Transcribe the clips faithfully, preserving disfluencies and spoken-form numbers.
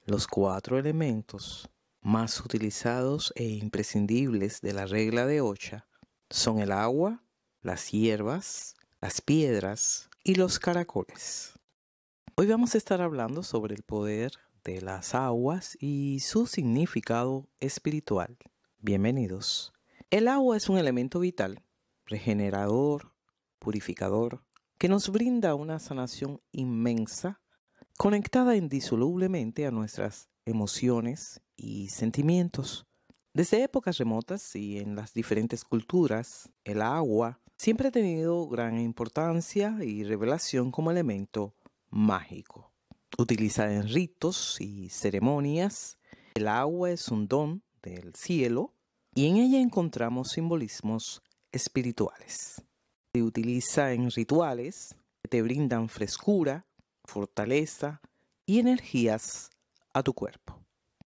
Los cuatro elementos más utilizados e imprescindibles de la regla de Ocha son el agua, las hierbas, las piedras y los caracoles. Hoy vamos a estar hablando sobre el poder de las aguas y su significado espiritual. Bienvenidos. El agua es un elemento vital, regenerador, purificador, que nos brinda una sanación inmensa, conectada indisolublemente a nuestras emociones y sentimientos. Desde épocas remotas y en las diferentes culturas, el agua siempre ha tenido gran importancia y revelación como elemento mágico. Utilizada en ritos y ceremonias, el agua es un don del cielo y en ella encontramos simbolismos espirituales. Se utiliza en rituales que te brindan frescura, fortaleza y energías a tu cuerpo.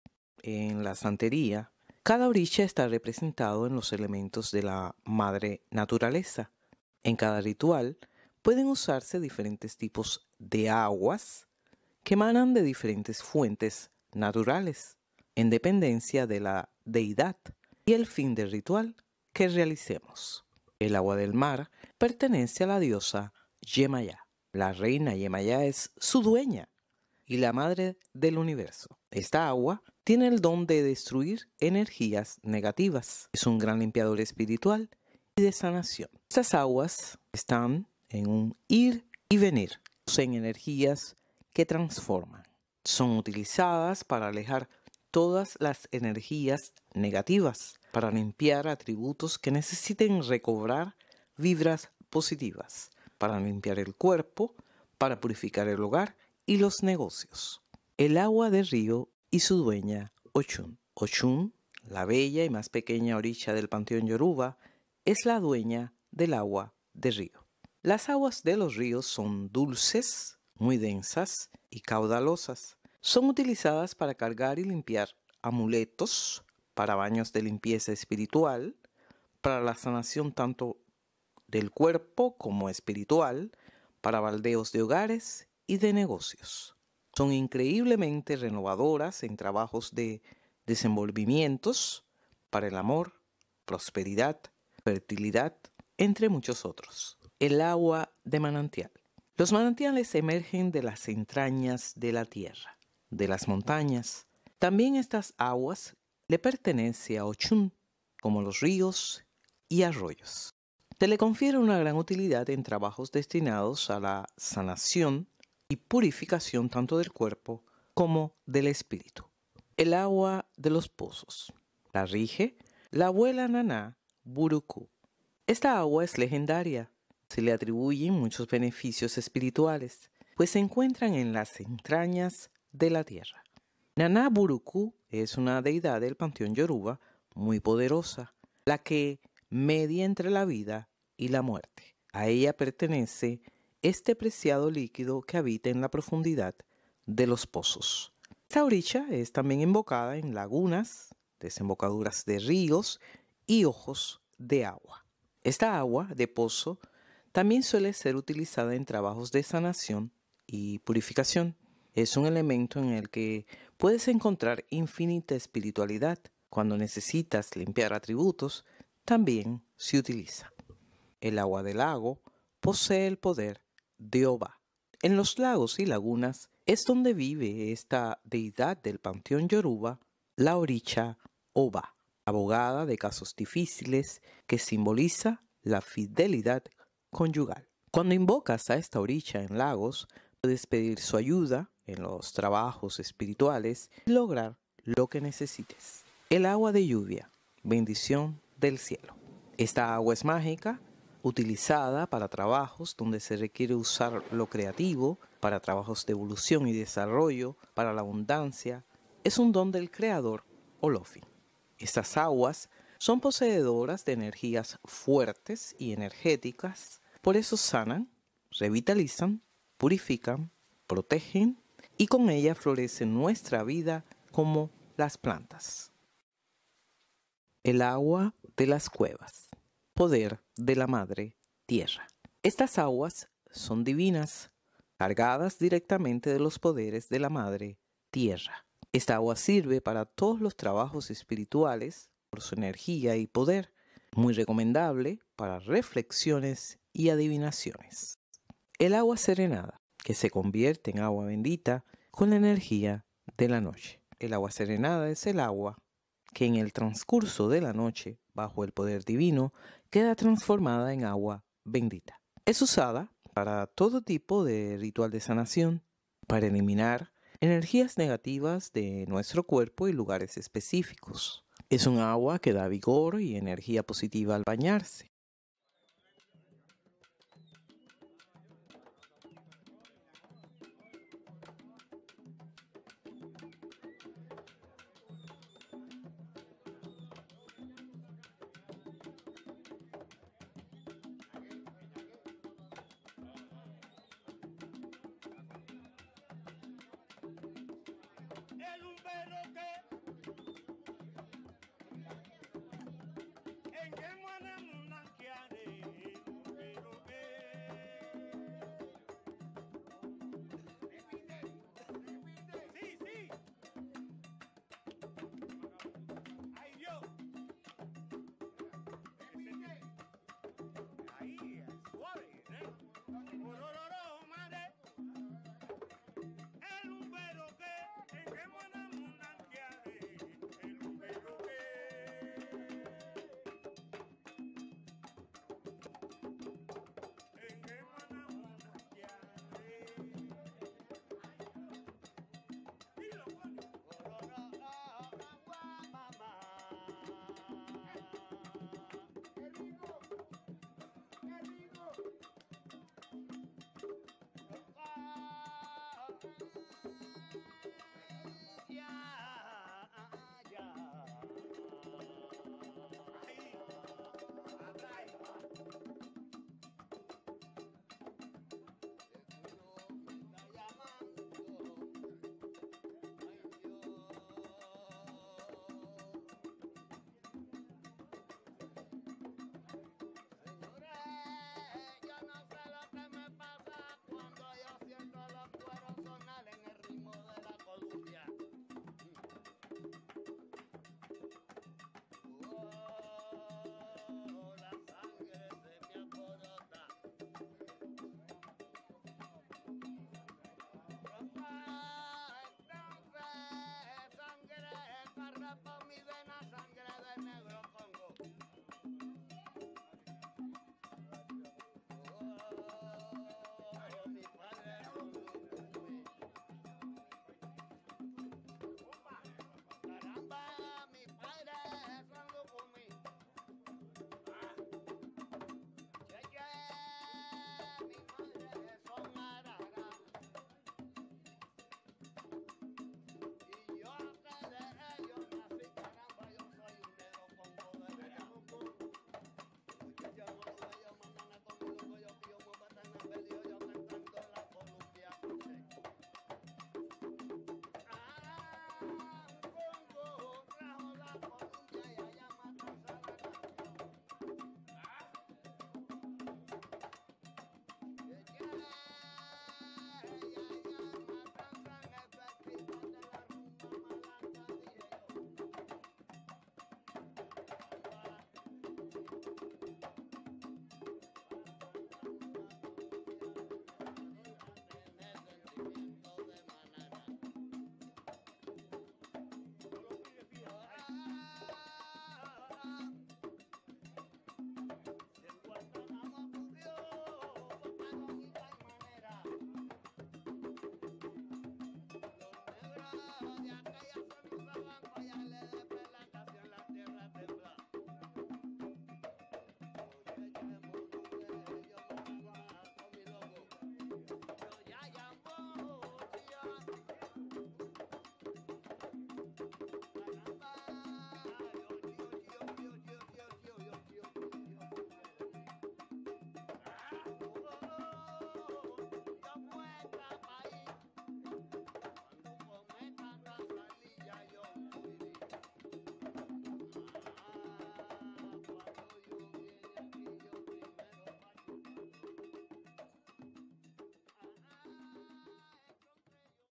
En la santería, cada orilla está representado en los elementos de la madre naturaleza. En cada ritual pueden usarse diferentes tipos de aguas que emanan de diferentes fuentes naturales, en dependencia de la deidad y el fin del ritual que realicemos. El agua del mar pertenece a la diosa Yemaya. La reina Yemaya es su dueña y la madre del universo. Esta agua tiene el don de destruir energías negativas. Es un gran limpiador espiritual y de sanación. Estas aguas están en un ir y venir. Poseen energías que transforman. Son utilizadas para alejar todas las energías negativas, para limpiar atributos que necesiten recobrar vibras positivas, para limpiar el cuerpo, para purificar el hogar y los negocios. El agua de río y su dueña, Ochun. Ochun, la bella y más pequeña orilla del panteón Yoruba, es la dueña del agua de río. Las aguas de los ríos son dulces, muy densas y caudalosas. Son utilizadas para cargar y limpiar amuletos, para baños de limpieza espiritual, para la sanación tanto del cuerpo como espiritual, para baldeos de hogares y de negocios. Son increíblemente renovadoras en trabajos de desenvolvimientos para el amor, prosperidad, fertilidad, entre muchos otros. El agua de manantial. Los manantiales emergen de las entrañas de la tierra, de las montañas. También estas aguas le pertenecen a Ochun, como los ríos y arroyos. Se le confiere una gran utilidad en trabajos destinados a la sanación y purificación tanto del cuerpo como del espíritu. El agua de los pozos. La rige la abuela Naná Buruku. Esta agua es legendaria. Se le atribuyen muchos beneficios espirituales, pues se encuentran en las entrañas de la tierra. Naná Buruku es una deidad del panteón Yoruba muy poderosa, la que media entre la vida y la muerte. A ella pertenece este preciado líquido que habita en la profundidad de los pozos. Esta orilla es también invocada en lagunas, desembocaduras de ríos y ojos de agua. Esta agua de pozo también suele ser utilizada en trabajos de sanación y purificación. Es un elemento en el que puedes encontrar infinita espiritualidad. Cuando necesitas limpiar atributos, también se utiliza. El agua del lago posee el poder de Oba. En los lagos y lagunas es donde vive esta deidad del panteón Yoruba, la oricha Oba, abogada de casos difíciles que simboliza la fidelidad conyugal. Cuando invocas a esta orilla en lagos, puedes pedir su ayuda en los trabajos espirituales y lograr lo que necesites. El agua de lluvia, bendición del cielo. Esta agua es mágica, utilizada para trabajos donde se requiere usar lo creativo, para trabajos de evolución y desarrollo, para la abundancia. Es un don del creador Olofin. Estas aguas son poseedoras de energías fuertes y energéticas, por eso sanan, revitalizan, purifican, protegen y con ella florece nuestra vida como las plantas. El agua de las cuevas. Poder de la madre tierra. Estas aguas son divinas, cargadas directamente de los poderes de la madre tierra. Esta agua sirve para todos los trabajos espirituales por su energía y poder, muy recomendable para reflexiones y adivinaciones. El agua serenada, que se convierte en agua bendita con la energía de la noche. El agua serenada es el agua que en el transcurso de la noche, bajo el poder divino, queda transformada en agua bendita. Es usada para todo tipo de ritual de sanación, para eliminar energías negativas de nuestro cuerpo y lugares específicos. Es un agua que da vigor y energía positiva al bañarse. El umbero que en que muana munanquiare, el umbero que sí, sí, ay Dios, ahí, suave, ¿eh? Orororo, madre. El umbero que en que muana munanquiare, el umbero que en que muana munanquiare. Dilo, Juan. Orororo, mamá. Qué rico, qué rico. Ah.